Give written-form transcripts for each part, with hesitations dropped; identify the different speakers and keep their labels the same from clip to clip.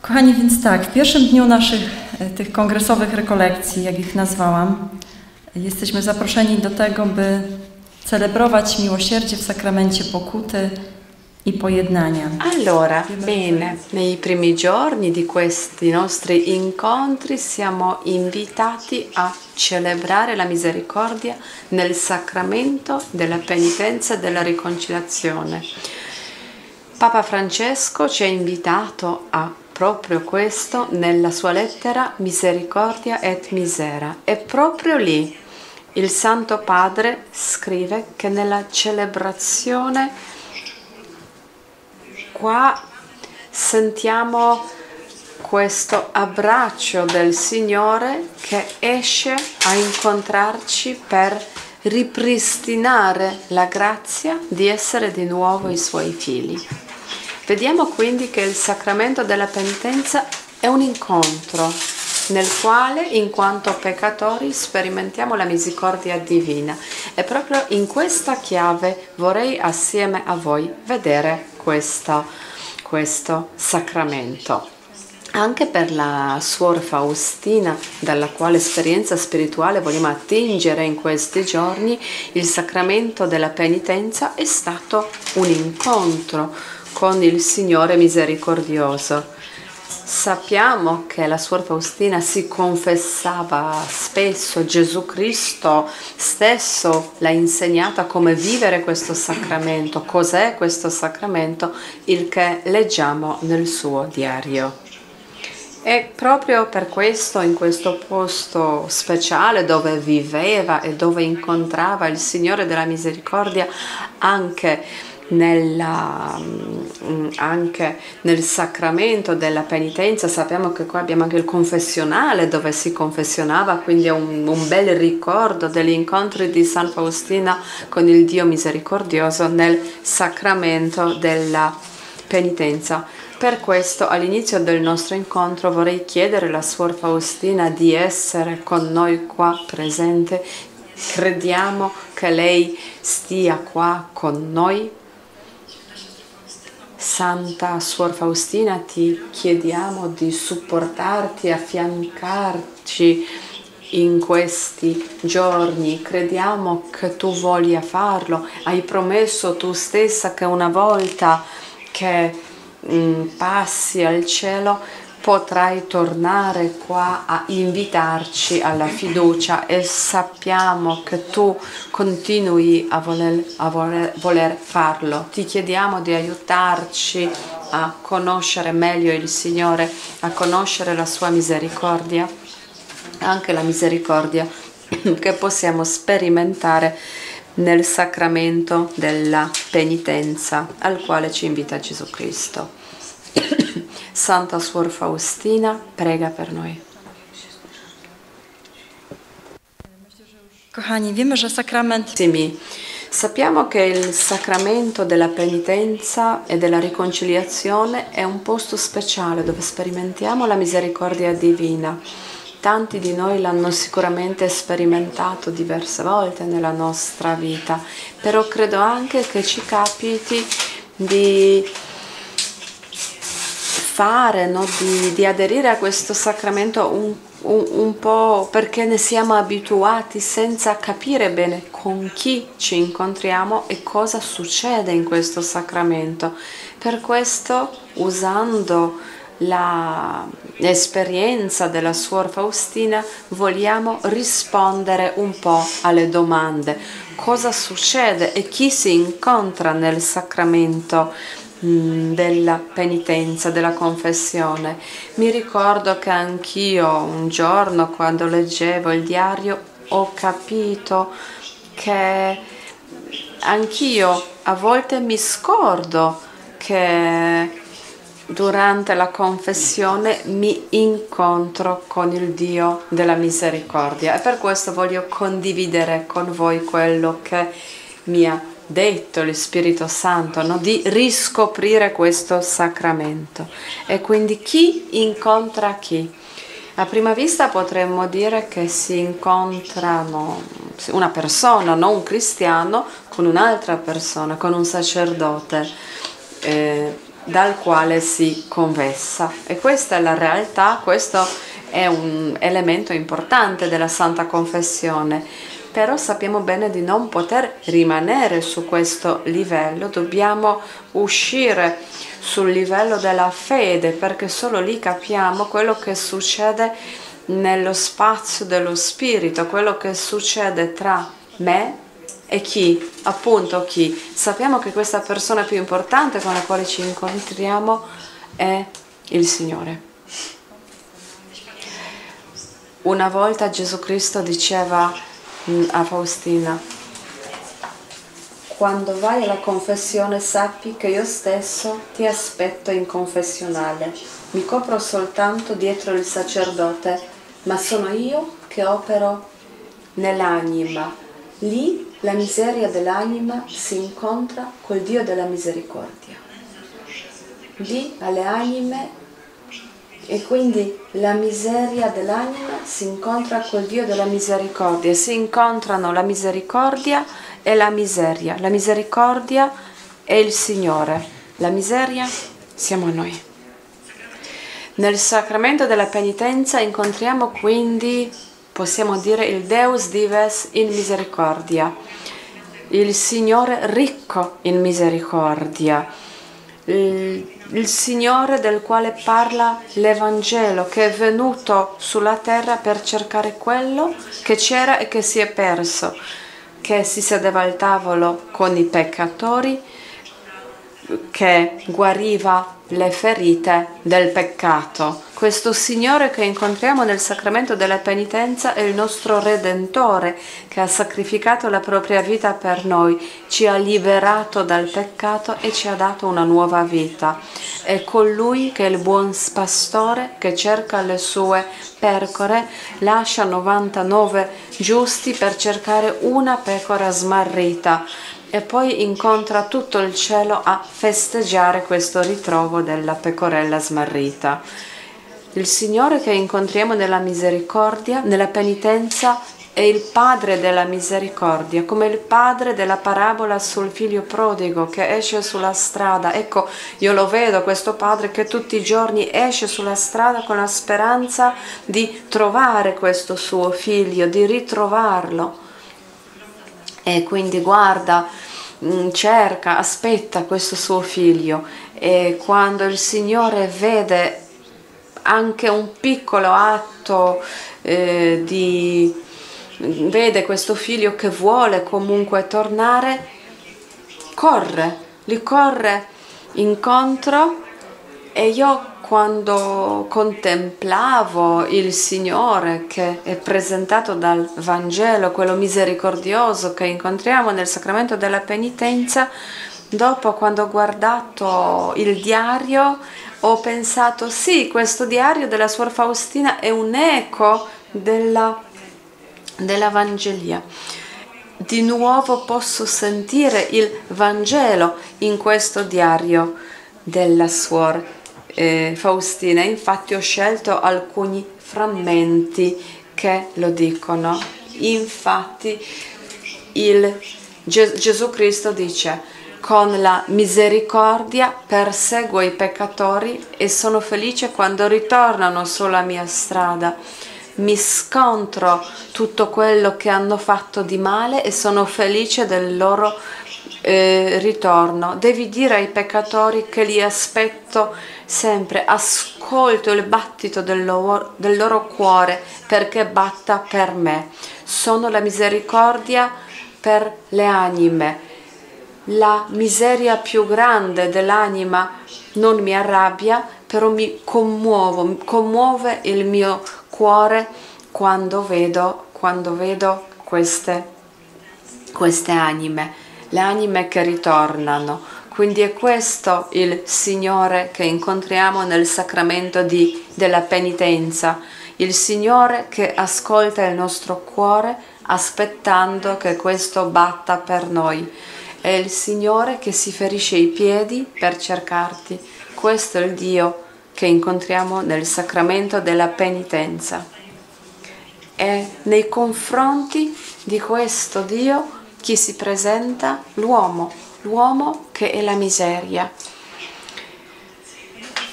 Speaker 1: Kochani, więc tak, w pierwszym dniu naszych tych kongresowych rekolekcji, jak ich nazwałam, jesteśmy zaproszeni do tego, by celebrować miłosierdzie w sakramencie pokuty i pojednania.
Speaker 2: Allora, bene, nei primi giorni di questi nostri incontri siamo invitati a celebrare la misericordia nel sacramento della penitenza e della riconciliazione. Papa Francesco ci ha invitato a proprio questo nella sua lettera Misericordia et Misera, e proprio lì il Santo Padre scrive che nella celebrazione qua sentiamo questo abbraccio del Signore che esce a incontrarci per ripristinare la grazia di essere di nuovo i Suoi figli. Vediamo quindi che il sacramento della penitenza è un incontro nel quale, in quanto peccatori, sperimentiamo la misericordia divina, e proprio in questa chiave vorrei assieme a voi vedere questo sacramento. Anche per la Suor Faustina, dalla quale esperienza spirituale vogliamo attingere in questi giorni, il sacramento della penitenza è stato un incontro con il Signore misericordioso. Sappiamo che la Suor Faustina si confessava spesso, Gesù Cristo stesso l'ha insegnata come vivere questo sacramento, cos'è questo sacramento, il che leggiamo nel suo diario. E proprio per questo, in questo posto speciale dove viveva e dove incontrava il Signore della Misericordia, anche nel sacramento della penitenza, sappiamo che qua abbiamo anche il confessionale dove si confessionava, quindi è un bel ricordo degli incontri di San Faustina con il Dio misericordioso nel sacramento della penitenza. Per questo, all'inizio del nostro incontro, vorrei chiedere alla Suor Faustina di essere con noi qua presente. Crediamo che lei stia qua con noi. Santa Suor Faustina, ti chiediamo di supportarti, affiancarci in questi giorni. Crediamo che tu voglia farlo. Hai promesso tu stessa che una volta che passi al cielo potrai tornare qua a invitarci alla fiducia, e sappiamo che tu continui a voler farlo. Ti chiediamo di aiutarci a conoscere meglio il Signore, a conoscere la sua misericordia, anche la misericordia che possiamo sperimentare nel sacramento della penitenza al quale ci invita Gesù Cristo. Santa Suor Faustina, prega per noi.
Speaker 1: Kochani, wiemy, że sakrament...
Speaker 2: Sappiamo che il sacramento della penitenza e della riconciliazione è un posto speciale dove sperimentiamo la misericordia divina. Tanti di noi l'hanno sicuramente sperimentato diverse volte nella nostra vita, però credo anche che ci capiti di fare, no? di aderire a questo sacramento un po' perché ne siamo abituati senza capire bene con chi ci incontriamo e cosa succede in questo sacramento. Per questo, usando l'esperienza della Suor Faustina, vogliamo rispondere un po' alle domande. Cosa succede e chi si incontra nel sacramento della penitenza, della confessione? Mi ricordo che anch'io un giorno, quando leggevo il diario, ho capito che anch'io a volte mi scordo che durante la confessione mi incontro con il Dio della misericordia, e per questo voglio condividere con voi quello che mi ha detto lo Spirito Santo, no? Di riscoprire questo sacramento. E quindi chi incontra chi? A prima vista potremmo dire che si incontrano una persona, no? Un cristiano con un'altra persona, con un sacerdote. dal quale si confessa. E questa è la realtà, questo è un elemento importante della Santa Confessione. Però sappiamo bene di non poter rimanere su questo livello, dobbiamo uscire sul livello della fede, perché solo lì capiamo quello che succede nello spazio dello spirito, quello che succede tra me e chi, appunto chi. Sappiamo che questa persona più importante con la quale ci incontriamo è il Signore. Una volta Gesù Cristo diceva a Faustina: quando vai alla confessione sappi che io stesso ti aspetto in confessionale. Mi copro soltanto dietro il sacerdote, ma sono io che opero nell'anima. Lì la miseria dell'anima si incontra col Dio della misericordia. Lì alle anime, e quindi la miseria dell'anima si incontra col Dio della misericordia. Si incontrano la misericordia e la miseria. La misericordia è il Signore, la miseria siamo noi. Nel sacramento della penitenza incontriamo quindi, possiamo dire, il Deus Dives in misericordia, il Signore ricco in misericordia, il Signore del quale parla l'Evangelo, che è venuto sulla terra per cercare quello che c'era e che si è perso, che si sedeva al tavolo con i peccatori, che guariva le ferite del peccato. Questo Signore che incontriamo nel sacramento della penitenza è il nostro Redentore, che ha sacrificato la propria vita per noi, ci ha liberato dal peccato e ci ha dato una nuova vita. È colui che è il buon pastore che cerca le sue pecore, lascia 99 giusti per cercare una pecora smarrita, e poi incontra tutto il cielo a festeggiare questo ritrovo della pecorella smarrita. Il Signore che incontriamo nella misericordia, nella penitenza, è il Padre della misericordia, come il padre della parabola sul figlio prodigo che esce sulla strada. Ecco, io lo vedo, questo padre che tutti i giorni esce sulla strada con la speranza di trovare questo suo figlio, di ritrovarlo. E quindi guarda, cerca, aspetta questo suo figlio, e quando il Signore vede anche un piccolo atto vede questo figlio che vuole comunque tornare, gli corre incontro. E io, quando contemplavo il Signore che è presentato dal Vangelo, quello misericordioso che incontriamo nel sacramento della penitenza, dopo, quando ho guardato il diario, ho pensato: sì, questo diario della Suor Faustina è un eco della Vangelia. Di nuovo posso sentire il Vangelo in questo diario della Suor Faustina. Infatti ho scelto alcuni frammenti che lo dicono. Infatti Gesù Cristo dice: con la misericordia perseguo i peccatori e sono felice quando ritornano sulla mia strada. Mi scontro tutto quello che hanno fatto di male e sono felice del loro ritorno. Devi dire ai peccatori che li aspetto sempre, ascolto il battito del loro cuore perché batta per me. Sono la misericordia per le anime. La miseria più grande dell'anima non mi arrabbia, però mi commuove il mio cuore quando vedo queste anime, le anime che ritornano. Quindi è questo il Signore che incontriamo nel sacramento della penitenza, il Signore che ascolta il nostro cuore aspettando che questo batta per noi. È il Signore che si ferisce i piedi per cercarti. Questo è il Dio che incontriamo nel sacramento della penitenza. E nei confronti di questo Dio chi si presenta? L'uomo che è la miseria.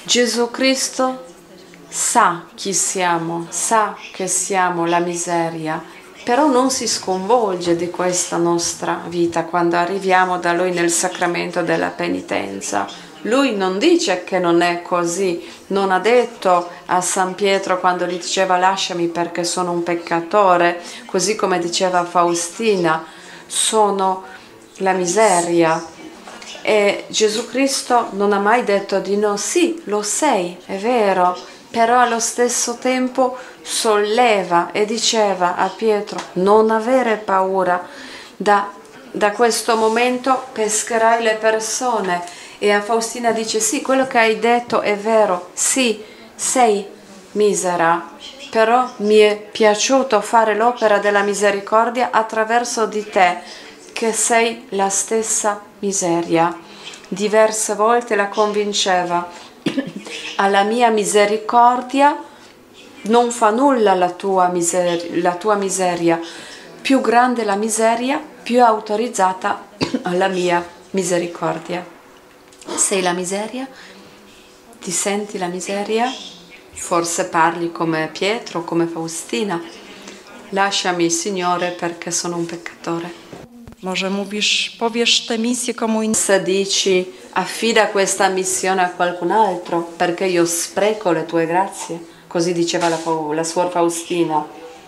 Speaker 2: Gesù Cristo sa chi siamo, sa che siamo la miseria, però non si sconvolge di questa nostra vita quando arriviamo da Lui nel sacramento della penitenza. Lui non dice che non è così, non ha detto a San Pietro quando gli diceva lasciami perché sono un peccatore, così come diceva Faustina, sono la miseria. E Gesù Cristo non ha mai detto di no, sì, lo sei, è vero, però allo stesso tempo solleva e diceva a Pietro non avere paura, da questo momento pescherai le persone. E a Faustina dice sì, quello che hai detto è vero, sì, sei misera, però mi è piaciuto fare l'opera della misericordia attraverso di te, che sei la stessa miseria. Diverse volte la convinceva, alla mia misericordia non fa nulla la tua miseria, più grande la miseria, più autorizzata alla mia misericordia. Sei la miseria? Ti senti la miseria? Forse parli come Pietro, come Faustina. Lasciami, Signore, perché sono un peccatore.
Speaker 1: Może mówisz, powiesz tę misję komu innemu.
Speaker 2: Se dici affida questa missione a qualcun altro perché io spreco le tue grazie, così diceva la suor Faustina.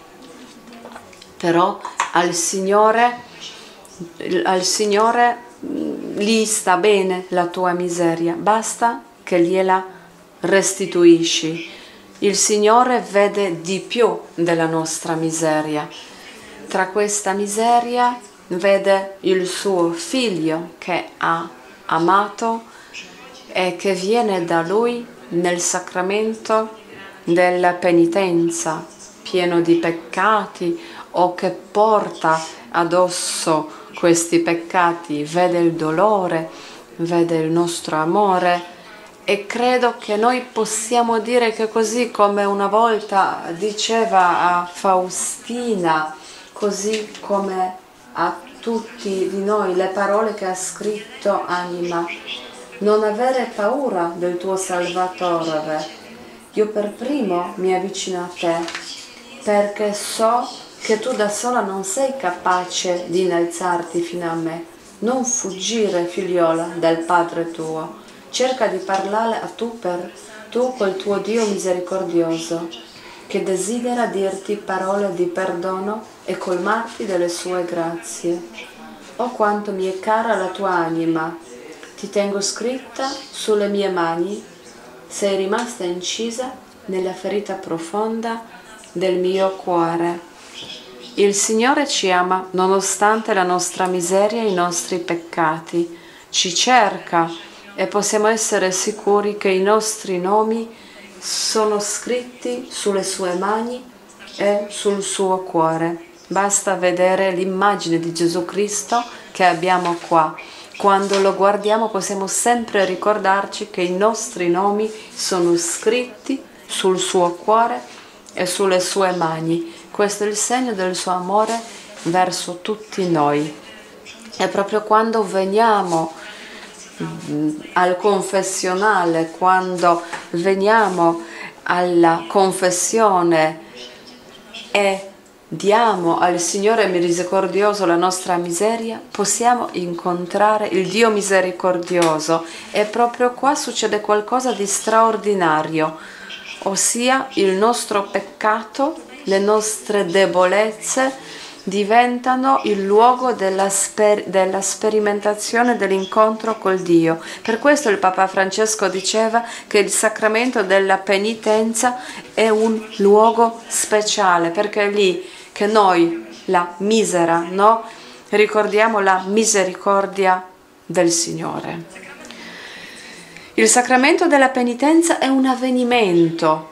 Speaker 2: Però al Signore gli sta bene la tua miseria, basta che gliela restituisci. Il Signore vede di più della nostra miseria. Tra questa miseria vede il suo figlio che ha amato e che viene da lui nel sacramento della penitenza, pieno di peccati o che porta addosso questi peccati, vede il dolore, vede il nostro amore. E credo che noi possiamo dire che così come una volta diceva a Faustina, così come a tutti di noi le parole che ha scritto Anima, non avere paura del tuo Salvatore. Io per primo mi avvicino a te perché so che tu da sola non sei capace di innalzarti fino a me. Non fuggire, figliola, dal Padre tuo. Cerca di parlare a tu col tuo Dio misericordioso, che desidera dirti parole di perdono e colmarti delle sue grazie. Oh, quanto mi è cara la tua anima, ti tengo scritta sulle mie mani, sei rimasta incisa nella ferita profonda del mio cuore. Il Signore ci ama nonostante la nostra miseria e i nostri peccati, ci cerca e possiamo essere sicuri che i nostri nomi sono scritti sulle sue mani e sul suo cuore. Basta vedere l'immagine di Gesù Cristo che abbiamo qua. Quando lo guardiamo possiamo sempre ricordarci che i nostri nomi sono scritti sul suo cuore e sulle sue mani. Questo è il segno del suo amore verso tutti noi. E proprio quando veniamo al confessionale, quando veniamo alla confessione e diamo al Signore misericordioso la nostra miseria, possiamo incontrare il Dio misericordioso e proprio qua succede qualcosa di straordinario, ossia il nostro peccato, le nostre debolezze diventano il luogo della sperimentazione dell'incontro col Dio. Per questo il Papa Francesco diceva che il sacramento della penitenza è un luogo speciale, perché è lì che noi, la misera, no? Ricordiamo la misericordia del Signore. Il sacramento della penitenza è un avvenimento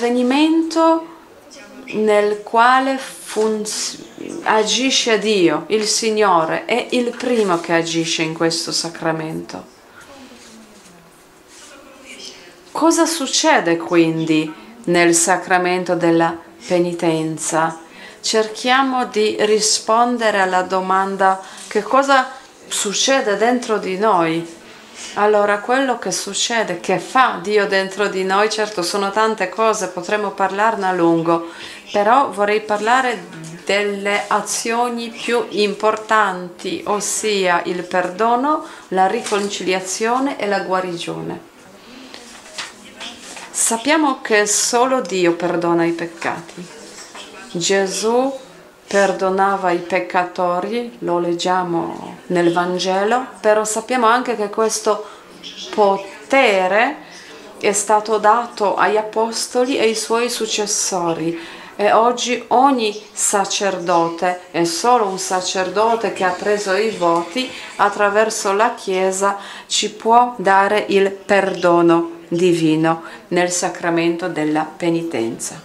Speaker 2: nel quale agisce Dio, il Signore, è il primo che agisce in questo sacramento. Cosa succede quindi nel sacramento della penitenza? Cerchiamo di rispondere alla domanda: che cosa succede dentro di noi? Allora, quello che succede, che fa Dio dentro di noi, certo sono tante cose, potremmo parlarne a lungo, però vorrei parlare delle azioni più importanti, ossia il perdono, la riconciliazione e la guarigione. Sappiamo che solo Dio perdona i peccati. Gesù perdonava i peccatori, lo leggiamo nel Vangelo, però sappiamo anche che questo potere è stato dato agli apostoli e ai suoi successori. E oggi ogni sacerdote, è solo un sacerdote che ha preso i voti, attraverso la Chiesa ci può dare il perdono divino nel sacramento della penitenza.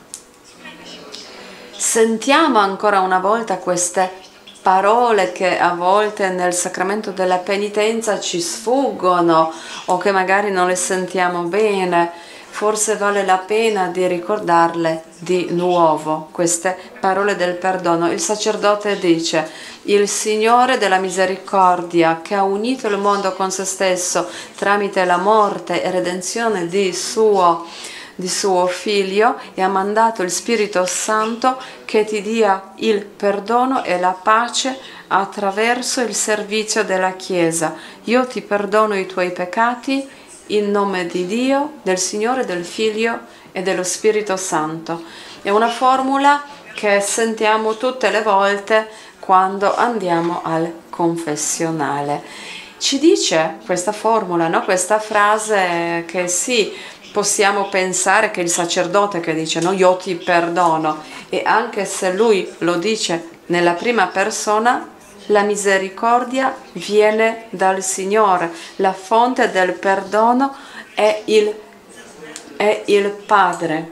Speaker 2: Sentiamo ancora una volta queste parole che a volte nel sacramento della penitenza ci sfuggono o che magari non le sentiamo bene. Forse vale la pena di ricordarle di nuovo, queste parole del perdono. Il sacerdote dice: il Signore della misericordia, che ha unito il mondo con se stesso tramite la morte e redenzione di suo Figlio, e ha mandato il Spirito Santo che ti dia il perdono e la pace attraverso il servizio della Chiesa. Io ti perdono i tuoi peccati in nome di Dio, del Signore, del Figlio e dello Spirito Santo. È una formula che sentiamo tutte le volte quando andiamo al confessionale. Ci dice questa formula, no? Questa frase che sì, possiamo pensare che il sacerdote che dice no, io ti perdono, e anche se lui lo dice nella prima persona, la misericordia viene dal Signore, la fonte del perdono è il Padre,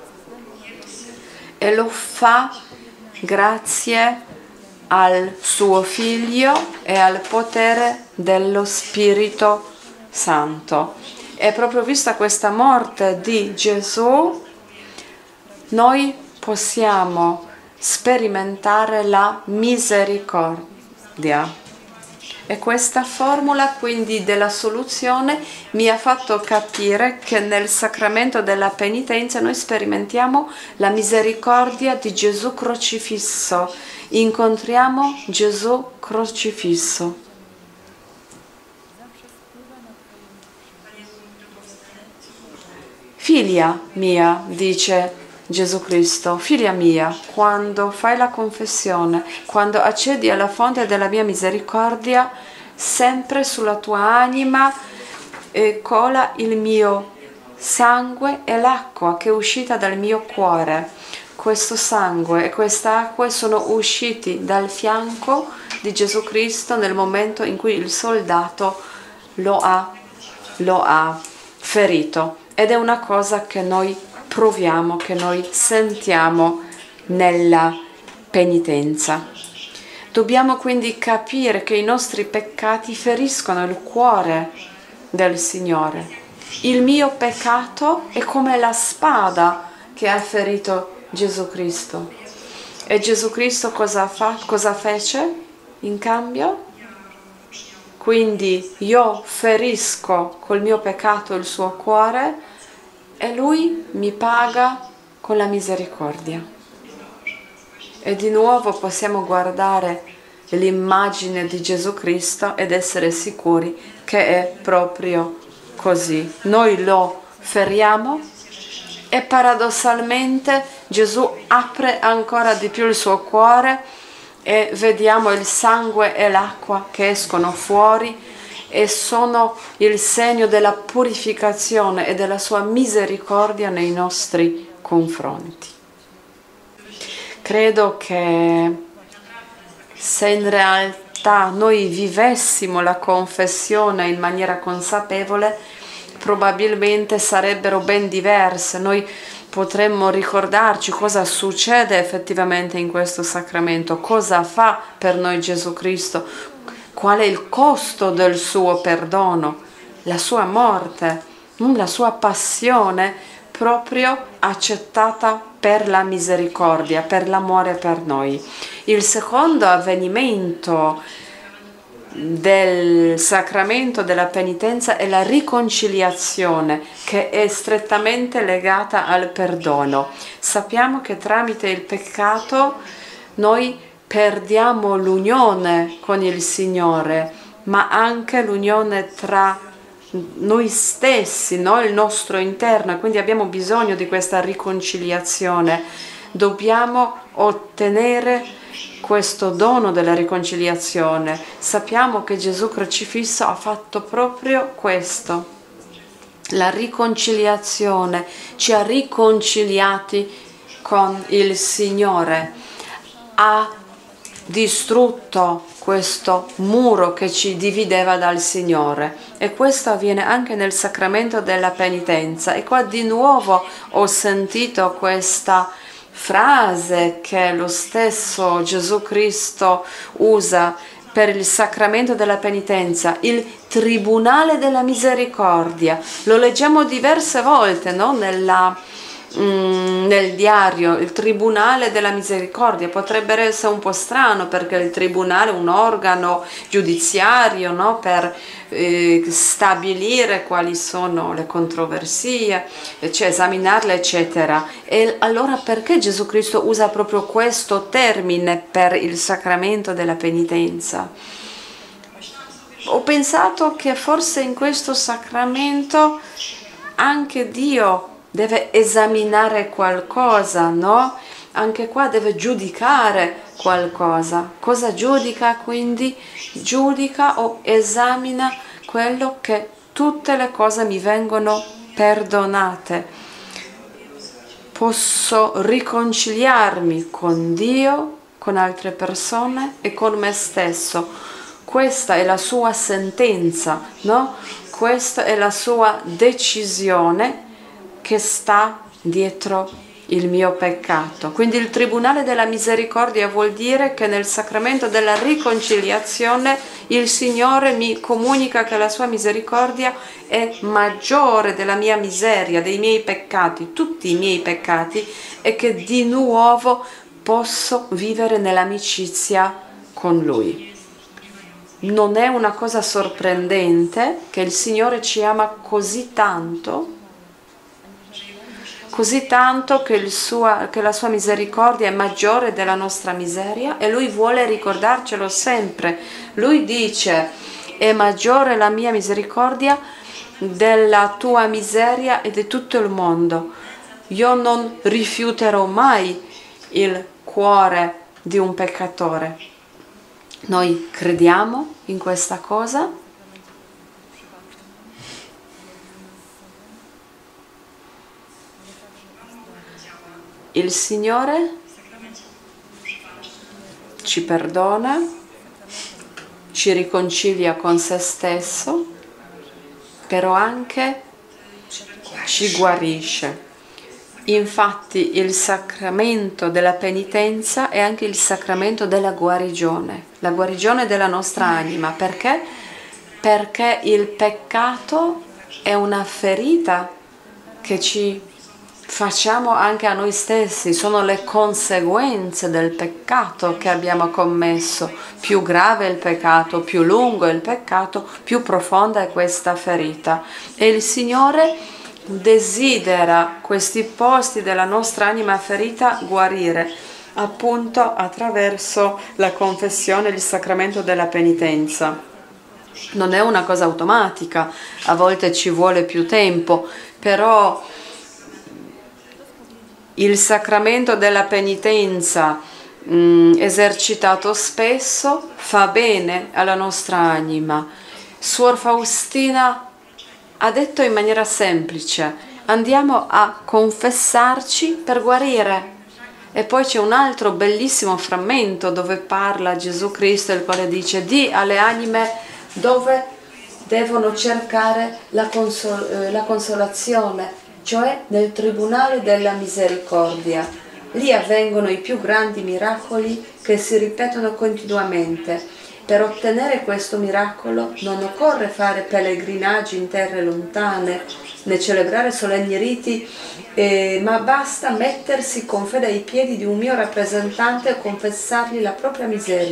Speaker 2: e lo fa grazie al suo Figlio e al potere dello Spirito Santo. E proprio vista questa morte di Gesù, noi possiamo sperimentare la misericordia. E questa formula quindi della soluzione mi ha fatto capire che nel sacramento della penitenza noi sperimentiamo la misericordia di Gesù crocifisso, incontriamo Gesù crocifisso. Figlia mia, dice Gesù Cristo, figlia mia, quando fai la confessione, quando accedi alla fonte della mia misericordia, sempre sulla tua anima cola il mio sangue e l'acqua che è uscita dal mio cuore. Questo sangue e questa acqua sono usciti dal fianco di Gesù Cristo nel momento in cui il soldato lo ha ferito. Ed è una cosa che noi proviamo, che noi sentiamo nella penitenza. Dobbiamo quindi capire che i nostri peccati feriscono il cuore del Signore. Il mio peccato è come la spada che ha ferito Gesù Cristo. E Gesù Cristo cosa fece in cambio? Quindi io ferisco col mio peccato il suo cuore e lui mi paga con la misericordia. E di nuovo possiamo guardare l'immagine di Gesù Cristo ed essere sicuri che è proprio così. Noi lo feriamo e paradossalmente Gesù apre ancora di più il suo cuore e vediamo il sangue e l'acqua che escono fuori e sono il segno della purificazione e della sua misericordia nei nostri confronti. Credo che se in realtà noi vivessimo la confessione in maniera consapevole, probabilmente sarebbero ben diverse. Noi potremmo ricordarci cosa succede effettivamente in questo sacramento, cosa fa per noi Gesù Cristo, qual è il costo del suo perdono, la sua morte, la sua passione proprio accettata per la misericordia, per l'amore per noi. Il secondo avvenimento del sacramento della penitenza è la riconciliazione, che è strettamente legata al perdono. Sappiamo che tramite il peccato noi perdiamo l'unione con il Signore, ma anche l'unione tra noi stessi, no? Il nostro interno, quindi abbiamo bisogno di questa riconciliazione. Dobbiamo ottenere questo dono della riconciliazione. Sappiamo che Gesù crocifisso ha fatto proprio questo, la riconciliazione, ci ha riconciliati con il Signore, ha distrutto questo muro che ci divideva dal Signore, e questo avviene anche nel sacramento della penitenza. E qua di nuovo ho sentito questa frase che lo stesso Gesù Cristo usa per il sacramento della penitenza, il tribunale della misericordia. Lo leggiamo diverse volte, no? Nel diario, il tribunale della misericordia. Potrebbe essere un po' strano, perché il tribunale è un organo giudiziario, no? Per stabilire quali sono le controversie, cioè esaminarle, eccetera. E allora perché Gesù Cristo usa proprio questo termine per il sacramento della penitenza? Ho pensato che forse in questo sacramento anche Dio deve esaminare qualcosa, no? Anche qua deve giudicare qualcosa. Cosa giudica quindi? Giudica o esamina quello che tutte le cose mi vengono perdonate. Posso riconciliarmi con Dio, con altre persone e con me stesso. Questa è la sua sentenza, no? Questa è la sua decisione che sta dietro il mio peccato. Quindi il tribunale della misericordia vuol dire che nel sacramento della riconciliazione il Signore mi comunica che la sua misericordia è maggiore della mia miseria, dei miei peccati, tutti i miei peccati, e che di nuovo posso vivere nell'amicizia con Lui. Non è una cosa sorprendente che il Signore ci ama così tanto che la sua misericordia è maggiore della nostra miseria, e Lui vuole ricordarcelo sempre. Lui dice: è maggiore la mia misericordia della tua miseria e di tutto il mondo. Io non rifiuterò mai il cuore di un peccatore. Noi crediamo in questa cosa? Il Signore ci perdona, ci riconcilia con se stesso, però anche ci guarisce. Infatti il sacramento della penitenza è anche il sacramento della guarigione, la guarigione della nostra anima. Perché? Perché il peccato è una ferita che ci facciamo anche a noi stessi, sono le conseguenze del peccato che abbiamo commesso. Più grave è il peccato, più lungo è il peccato, più profonda è questa ferita. E il Signore desidera questi posti della nostra anima ferita guarire, appunto attraverso la confessione e il sacramento della penitenza. Non è una cosa automatica, a volte ci vuole più tempo, però il sacramento della penitenza esercitato spesso fa bene alla nostra anima. Suor Faustina ha detto in maniera semplice: andiamo a confessarci per guarire. E poi c'è un altro bellissimo frammento dove parla Gesù Cristo, il quale dice: di alle anime dove devono cercare la consolazione, cioè nel tribunale della misericordia. Lì avvengono i più grandi miracoli che si ripetono continuamente. Per ottenere questo miracolo non occorre fare pellegrinaggi in terre lontane, né celebrare solenni riti, ma basta mettersi con fede ai piedi di un mio rappresentante e confessargli la propria miseria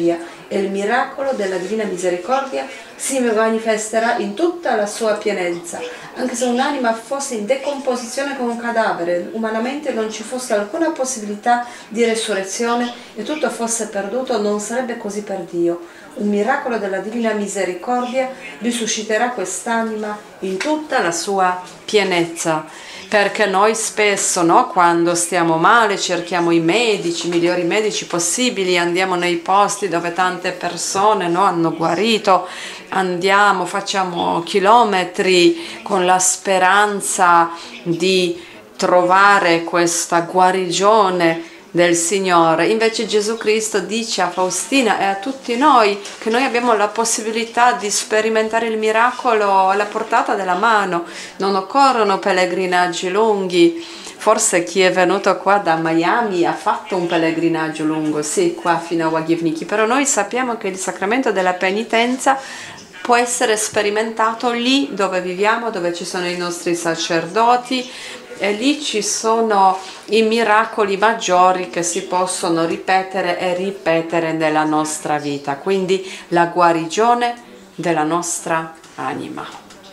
Speaker 2: e il miracolo della Divina Misericordia si manifesterà in tutta la sua pienezza. Anche se un'anima fosse in decomposizione come un cadavere, umanamente non ci fosse alcuna possibilità di resurrezione e tutto fosse perduto, non sarebbe così per Dio. Un miracolo della Divina Misericordia risusciterà quest'anima in tutta la sua pienezza. Perché noi spesso, no, quando stiamo male, cerchiamo i medici, i migliori medici possibili, andiamo nei posti dove tante persone, no, hanno guarito, andiamo, facciamo chilometri con la speranza di trovare questa guarigione del Signore. Invece Gesù Cristo dice a Faustina e a tutti noi che noi abbiamo la possibilità di sperimentare il miracolo alla portata della mano. Non occorrono pellegrinaggi lunghi. Forse chi è venuto qua da Miami ha fatto un pellegrinaggio lungo, sì, qua fino a Łagiewniki, però noi sappiamo che il sacramento della penitenza può essere sperimentato lì dove viviamo, dove ci sono i nostri sacerdoti, e lì ci sono i miracoli maggiori che si possono ripetere e ripetere nella nostra vita, quindi la guarigione della nostra anima.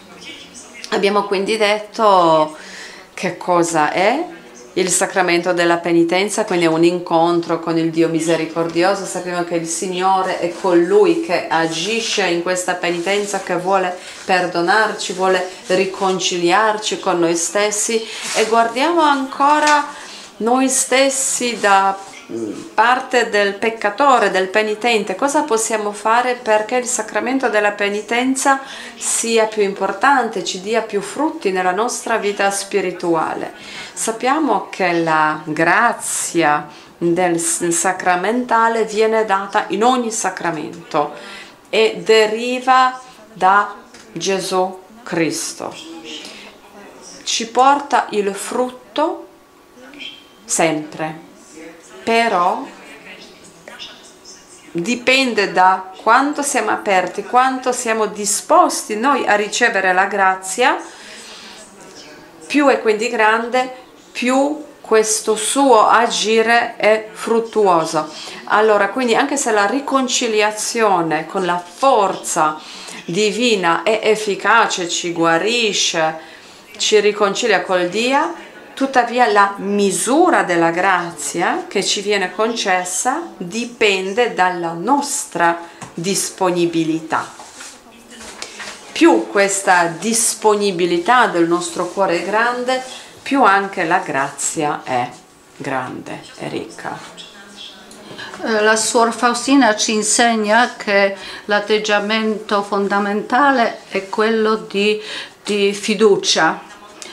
Speaker 2: Abbiamo quindi detto che cosa è il sacramento della penitenza, quindi è un incontro con il Dio misericordioso. Sappiamo che il Signore è colui che agisce in questa penitenza, che vuole perdonarci, vuole riconciliarci con noi stessi, e guardiamo ancora noi stessi da parte del peccatore, del penitente. Cosa possiamo fare perché il sacramento della penitenza sia più importante, ci dia più frutti nella nostra vita spirituale? Sappiamo che la grazia del sacramentale viene data in ogni sacramento e deriva da Gesù Cristo. Ci porta il frutto sempre, però dipende da quanto siamo aperti, quanto siamo disposti noi a ricevere la grazia. Più è quindi grande, più questo suo agire è fruttuoso. Allora, quindi anche se la riconciliazione con la forza divina è efficace, ci guarisce, ci riconcilia col Dio, tuttavia la misura della grazia che ci viene concessa dipende dalla nostra disponibilità. Più questa disponibilità del nostro cuore è grande, più anche la grazia è grande e ricca.
Speaker 3: La Suor Faustina ci insegna che l'atteggiamento fondamentale è quello di fiducia.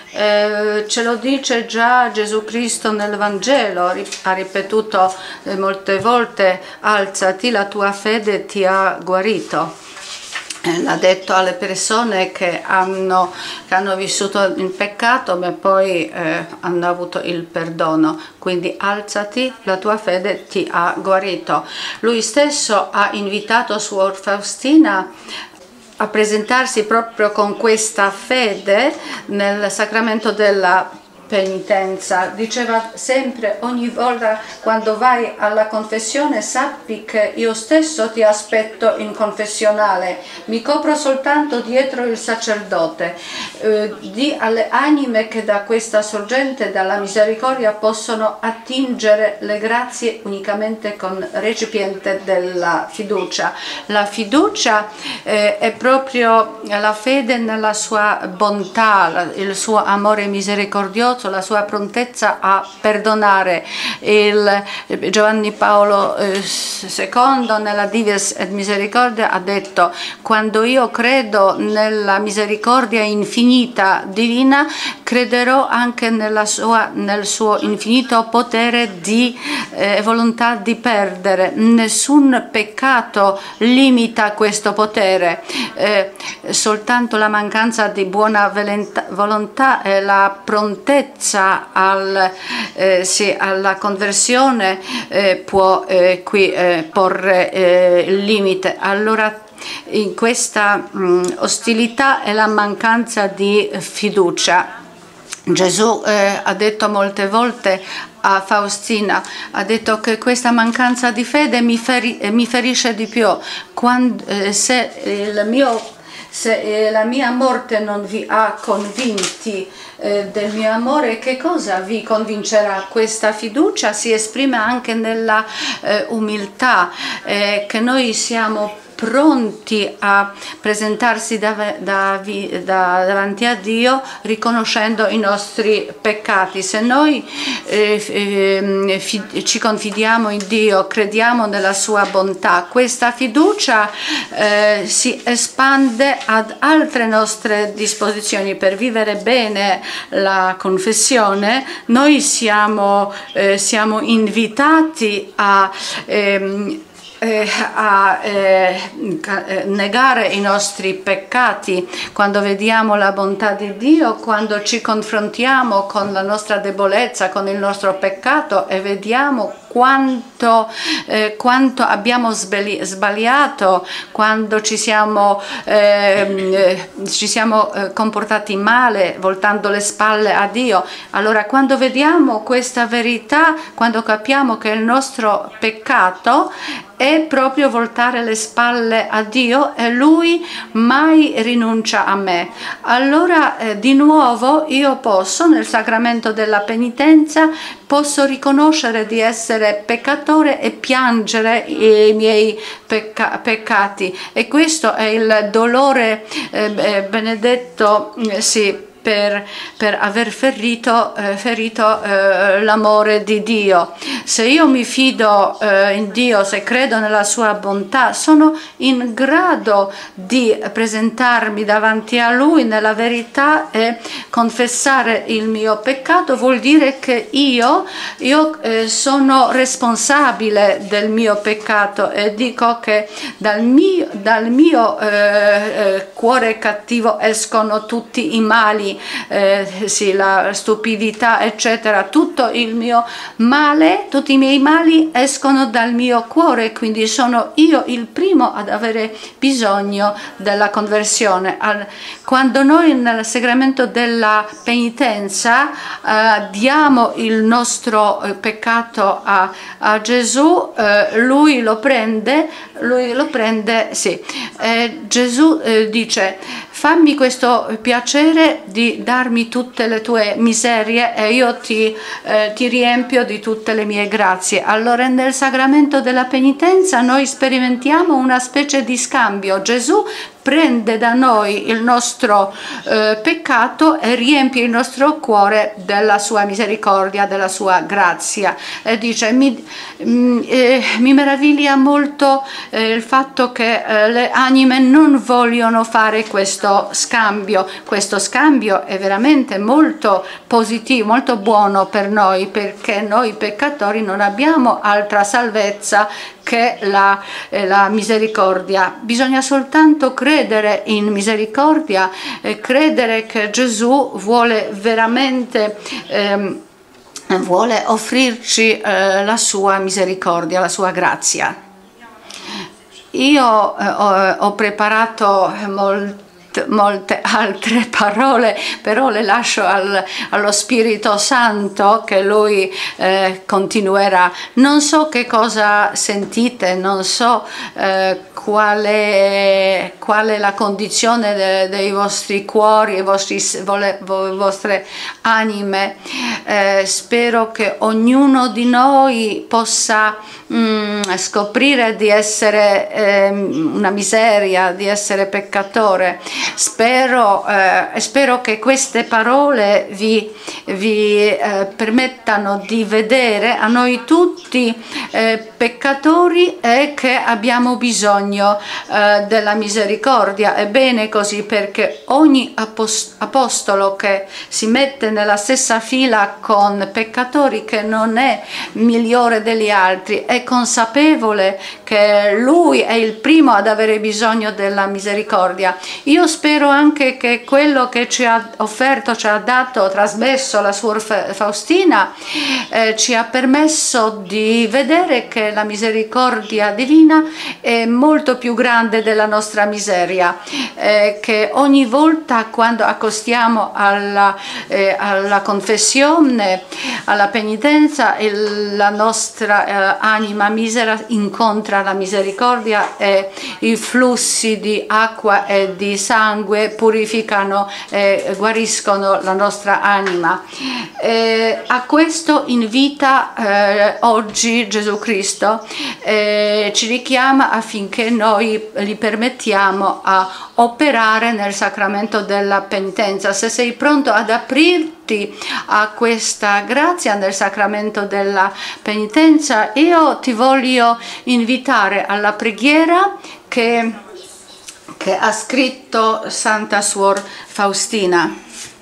Speaker 3: Ce lo dice già Gesù Cristo nel Vangelo, ha ripetuto molte volte: alzati, la tua fede ti ha guarito. L'ha detto alle persone che hanno vissuto in peccato ma poi hanno avuto il perdono. Quindi alzati, la tua fede ti ha guarito. Lui stesso ha invitato Suor Faustina a presentarsi proprio con questa fede nel sacramento della penitenza. Diceva sempre, ogni volta quando vai alla confessione sappi che io stesso ti aspetto in confessionale, mi copro soltanto dietro il sacerdote. Di alle anime che da questa sorgente, dalla misericordia, possono attingere le grazie unicamente con recipiente della fiducia. La fiducia è proprio la fede nella sua bontà, il suo amore misericordioso, la sua prontezza a perdonare. Giovanni Paolo II nella Dives et Misericordia ha detto: quando io credo nella misericordia infinita divina, crederò anche nel suo infinito potere di volontà di perdere. Nessun peccato limita questo potere, soltanto la mancanza di buona volontà e la prontezza alla conversione può qui porre il limite. Allora in questa ostilità è la mancanza di fiducia. Gesù ha detto molte volte a Faustina, ha detto che questa mancanza di fede mi ferisce di più. Se la mia morte non vi ha convinti del mio amore, che cosa vi convincerà? Questa fiducia si esprime anche nella umiltà, che noi siamo pronti a presentarsi davanti a Dio riconoscendo i nostri peccati. Se noi ci confidiamo in Dio, crediamo nella sua bontà, questa fiducia si espande ad altre nostre disposizioni. Per vivere bene la confessione noi siamo invitati a negare i nostri peccati quando vediamo la bontà di Dio, quando ci confrontiamo con la nostra debolezza, con il nostro peccato e vediamo quanto abbiamo sbagliato, quando ci siamo comportati male, voltando le spalle a Dio. Allora, quando vediamo questa verità, quando capiamo che il nostro peccato è proprio voltare le spalle a Dio e Lui mai rinuncia a me, allora di nuovo io posso, nel sacramento della penitenza, posso riconoscere di essere peccatore e piangere i miei peccati, e questo è il dolore benedetto, sì, per aver ferito l'amore di Dio. Se io mi fido in Dio, se credo nella sua bontà, sono in grado di presentarmi davanti a Lui nella verità e confessare il mio peccato. Vuol dire che io sono responsabile del mio peccato e dico che dal mio cuore cattivo escono tutti i mali, sì, la stupidità, eccetera. Tutto il mio male, tutti i miei mali escono dal mio cuore, quindi sono io il primo ad avere bisogno della conversione. Quando noi nel sacramento della penitenza diamo il nostro peccato a Gesù, lui lo prende, sì. Gesù dice: fammi questo piacere di darmi tutte le tue miserie e io ti riempio di tutte le mie grazie. Allora nel sacramento della penitenza noi sperimentiamo una specie di scambio. Gesù prende da noi il nostro peccato e riempie il nostro cuore della sua misericordia, della sua grazia, e dice: mi meraviglia molto il fatto che le anime non vogliono fare questo scambio. Questo scambio è veramente molto positivo, molto buono per noi, perché noi peccatori non abbiamo altra salvezza che la misericordia. Bisogna soltanto credere in misericordia, credere che Gesù vuole veramente vuole offrirci la sua misericordia, la sua grazia. Io ho preparato molte altre parole, però le lascio allo Spirito Santo, che lui continuerà. Non so che cosa sentite, non so qual è la condizione dei vostri cuori, delle vostre anime. Spero che ognuno di noi possa scoprire di essere una miseria, di essere peccatore. Spero che queste parole vi permettano di vedere a noi tutti peccatori e che abbiamo bisogno della misericordia. È bene così, perché ogni apostolo che si mette nella stessa fila con peccatori, che non è migliore degli altri, è consapevole che lui è il primo ad avere bisogno della misericordia. Io spero anche che quello che ci ha offerto, ci ha dato, trasmesso la Suor Faustina, ci ha permesso di vedere che la misericordia divina è molto più grande della nostra miseria, che ogni volta quando accostiamo alla confessione, alla penitenza, la nostra anima misera incontra la misericordia e i flussi di acqua e di sangue purificano e guariscono la nostra anima. A questo invita oggi Gesù Cristo, ci richiama affinché noi gli permettiamo a operare nel sacramento della penitenza. Se sei pronto ad aprirti a questa grazia nel sacramento della penitenza, io ti voglio invitare alla preghiera che ha scritto Santa Suor Faustina.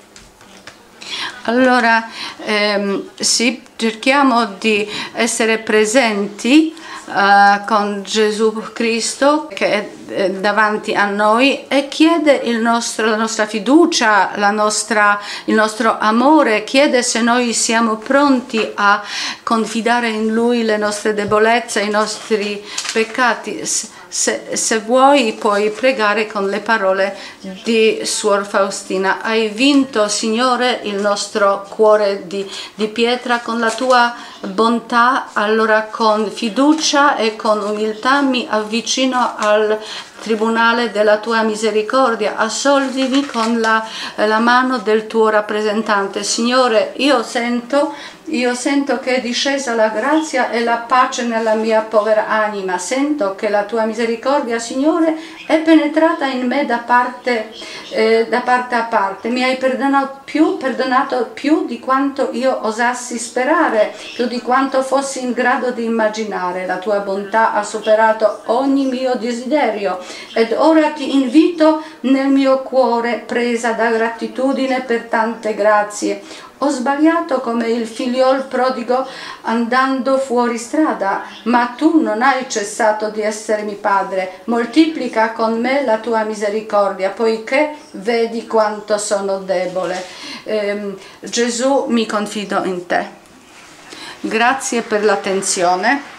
Speaker 3: Allora, sì, cerchiamo di essere presenti con Gesù Cristo che è davanti a noi e chiede la nostra fiducia, il nostro amore, chiede se noi siamo pronti a confidare in Lui le nostre debolezze, i nostri peccati. Se vuoi puoi pregare con le parole di Suor Faustina. Hai vinto, Signore, il nostro cuore di pietra con la tua bontà, allora con fiducia e con umiltà mi avvicino al tribunale della tua misericordia, assolvimi con la mano del tuo rappresentante. Signore, io sento che è discesa la grazia e la pace nella mia povera anima. Sento che la tua misericordia, Signore, è penetrata in me da parte a parte. Mi hai perdonato più di quanto io osassi sperare, più di quanto fossi in grado di immaginare. La tua bontà ha superato ogni mio desiderio ed ora ti invito nel mio cuore, presa da gratitudine per tante grazie. Ho sbagliato come il figliol prodigo andando fuori strada, ma tu non hai cessato di essermi padre. Moltiplica con me la tua misericordia, poiché vedi quanto sono debole. Gesù, mi confido in te. Grazie per l'attenzione.